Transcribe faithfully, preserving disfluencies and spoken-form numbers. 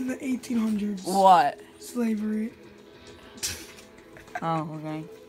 in the eighteen hundreds. What? Slavery. Oh, okay.